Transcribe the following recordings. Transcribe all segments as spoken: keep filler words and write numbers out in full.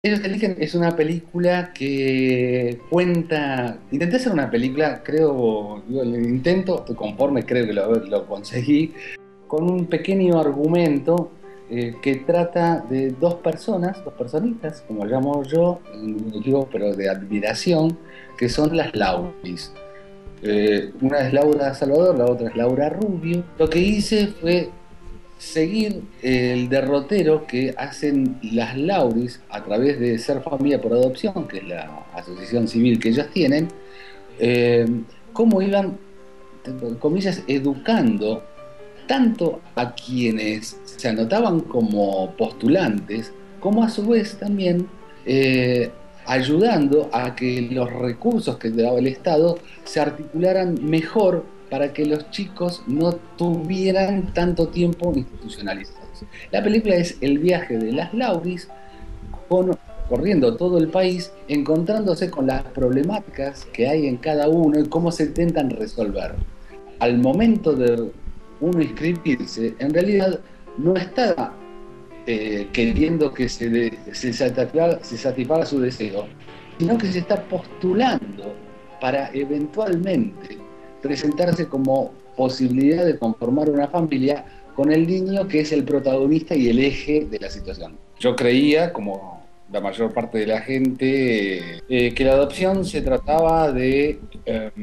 Ellos eligen es una película que cuenta. Intenté hacer una película, creo, digo, el intento, estoy conforme, creo que lo, lo conseguí, con un pequeño argumento eh, que trata de dos personas, dos personitas, como llamo yo, digo, pero de admiración, que son las Lauris. Eh, una es Laura Salvador, la otra es Laura Rubio. Lo que hice fue seguir el derrotero que hacen las Lauris a través de Ser Familia por Adopción, que es la asociación civil que ellas tienen, eh, cómo iban, entre comillas, educando tanto a quienes se anotaban como postulantes, como a su vez también eh, ayudando a que los recursos que daba el Estado se articularan mejor para que los chicos no tuvieran tanto tiempo institucionalizados. La película es el viaje de las Lauris con, corriendo todo el país, encontrándose con las problemáticas que hay en cada uno y cómo se intentan resolver. Al momento de uno inscribirse, en realidad no está eh, queriendo que se, de, se, satisfaga, se satisfaga su deseo, sino que se está postulando para eventualmente presentarse como posibilidad de conformar una familia con el niño que es el protagonista y el eje de la situación. Yo creía, como la mayor parte de la gente, eh, que la adopción se trataba de eh,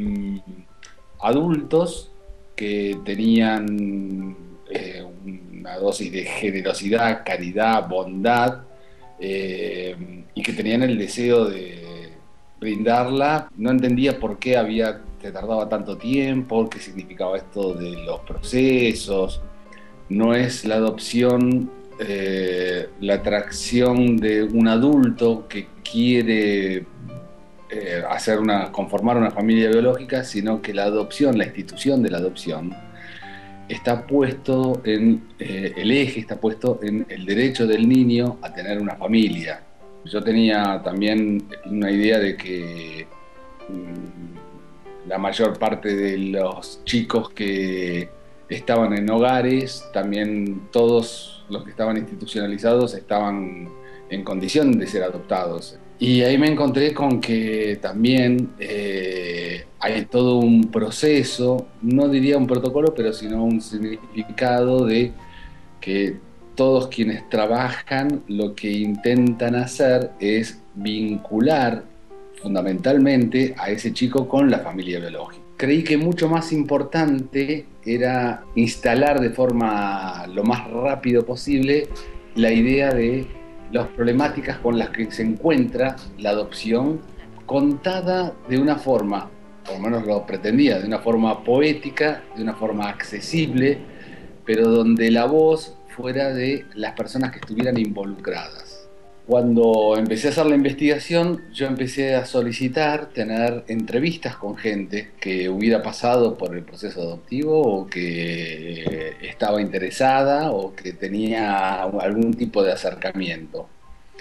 adultos que tenían eh, una dosis de generosidad, caridad, bondad, eh, y que tenían el deseo de brindarla. No entendía por qué había, se tardaba tanto tiempo, qué significaba esto de los procesos. No es la adopción eh, la atracción de un adulto que quiere eh, hacer una, conformar una familia biológica, sino que la adopción, la institución de la adopción, está puesto en, eh, el eje está puesto en el derecho del niño a tener una familia. Yo tenía también una idea de que mmm, la mayor parte de los chicos que estaban en hogares, también todos los que estaban institucionalizados estaban en condición de ser adoptados. Y ahí me encontré con que también eh, hay todo un proceso, no diría un protocolo, pero sino un significado de que todos quienes trabajan lo que intentan hacer es vincular fundamentalmente a ese chico con la familia biológica. Creí que mucho más importante era instalar de forma lo más rápido posible la idea de las problemáticas con las que se encuentra la adopción, contada de una forma, por lo menos lo pretendía, de una forma poética, de una forma accesible, pero donde la voz fuera de las personas que estuvieran involucradas. Cuando empecé a hacer la investigación, yo empecé a solicitar tener entrevistas con gente que hubiera pasado por el proceso adoptivo o que estaba interesada o que tenía algún tipo de acercamiento.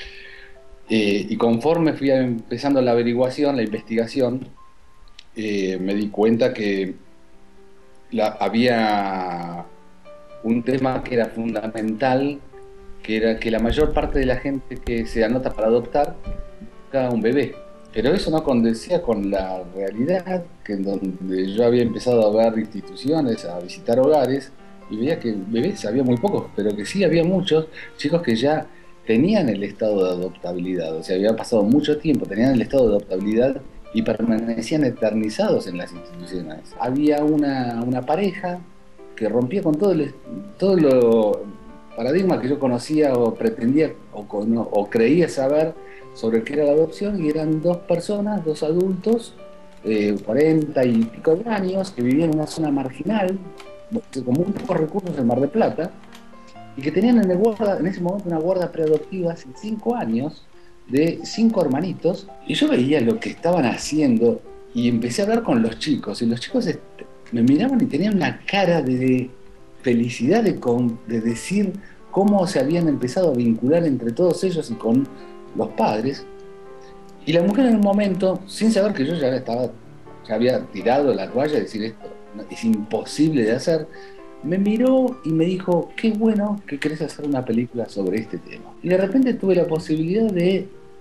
Eh, y conforme fui empezando la averiguación, la investigación, eh, me di cuenta que la, había un tema que era fundamental, que era que la mayor parte de la gente que se anota para adoptar busca un bebé. Pero eso no condecía con la realidad, que en donde yo había empezado a ver instituciones, a visitar hogares, y veía que bebés había muy pocos, pero que sí había muchos chicos que ya tenían el estado de adoptabilidad, o sea, había pasado mucho tiempo, tenían el estado de adoptabilidad y permanecían eternizados en las instituciones. Había una, una pareja que rompía con todo, el, todo lo paradigma que yo conocía o pretendía o, o creía saber sobre qué era la adopción, y eran dos personas, dos adultos, eh, cuarenta y pico de años, que vivían en una zona marginal, con muy pocos recursos en Mar del Plata, y que tenían en, el guarda, en ese momento una guarda preadoptiva hace cinco años, de cinco hermanitos, y yo veía lo que estaban haciendo, y empecé a hablar con los chicos, y los chicos me miraban y tenían una cara de felicidad de, con, de decir cómo se habían empezado a vincular entre todos ellos y con los padres. Y la mujer en un momento, sin saber que yo ya estaba, ya había tirado la toalla, decir esto es imposible de hacer, me miró y me dijo, qué bueno que querés hacer una película sobre este tema. Y de repente tuve la posibilidad de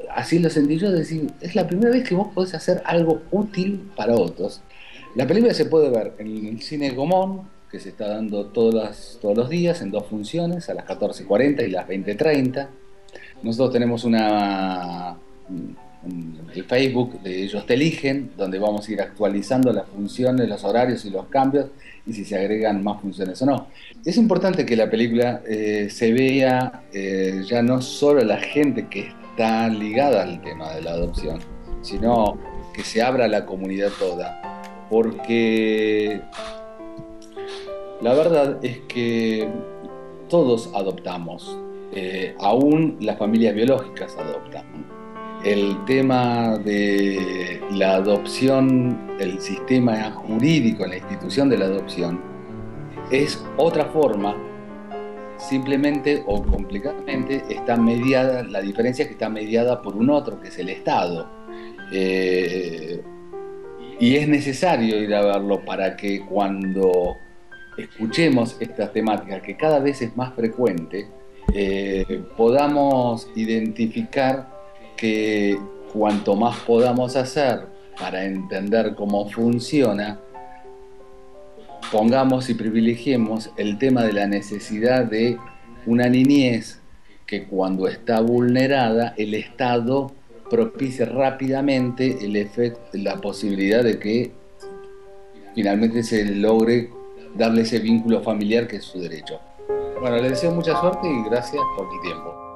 así lo sentí yo, decir, es la primera vez que vos podés hacer algo útil para otros. La película se puede ver en el cine Gomón, que se está dando todas, todos los días en dos funciones, a las catorce cuarenta y las veinte treinta. Nosotros tenemos una, un- el Facebook de Ellos Te Eligen, donde vamos a ir actualizando las funciones, los horarios y los cambios, y si se agregan más funciones o no. Es importante que la película eh, se vea eh, ya no solo la gente que está ligada al tema de la adopción, sino que se abra a la comunidad toda, porque la verdad es que todos adoptamos, eh, aún las familias biológicas adoptan. El tema de la adopción, el sistema jurídico en la institución de la adopción, es otra forma, simplemente o complicadamente está mediada, la diferencia es que está mediada por un otro, que es el Estado. Eh, y es necesario ir a verlo para que cuando escuchemos estas temáticas, que cada vez es más frecuente, eh, podamos identificar que cuanto más podamos hacer para entender cómo funciona, pongamos y privilegiemos el tema de la necesidad de una niñez que cuando está vulnerada, el Estado propicie rápidamente el efecto, la posibilidad de que finalmente se logre darle ese vínculo familiar que es su derecho. Bueno, les deseo mucha suerte y gracias por el tiempo.